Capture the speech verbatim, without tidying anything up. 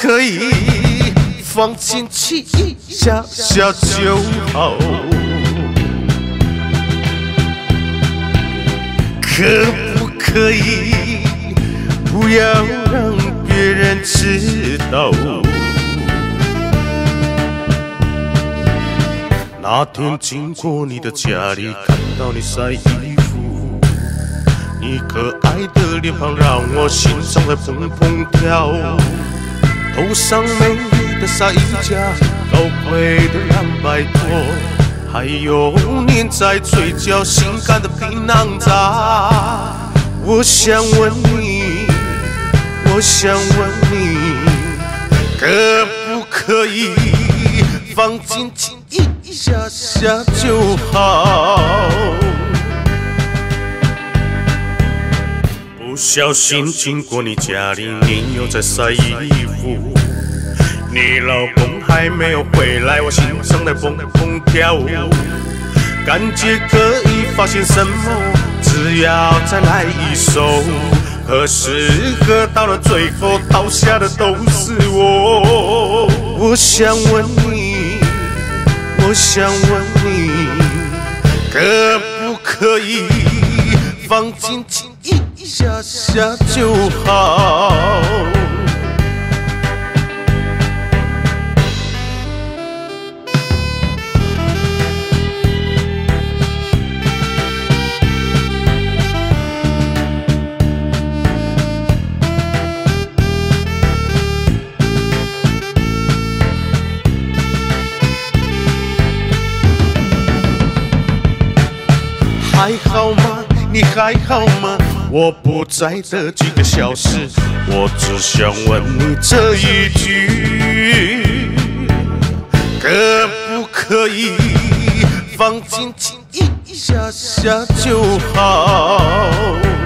可以放进去一下下就好？可不可以不要让别人知道？那天经过你的家里，看到你晒衣服，你可爱的脸庞让我心脏在砰砰跳。头上美丽的纱衣夹，高贵的蓝白拖，还有粘在嘴角性感的皮囊渣。我想问你，我想问你，可不可以放进去一下下就好？不小心经过你家里，你又在晒衣服，你老公还没有回来，我心脏在砰砰跳。感觉可以发现什么，只要再来一首。可是喝到了最后，倒下的都是我。我想问你，我想问你，可不可以放进去一下下就好？还好吗？你还好吗？我不在的几个小时，我只想问你这一句，可不可以放进去一下下就好？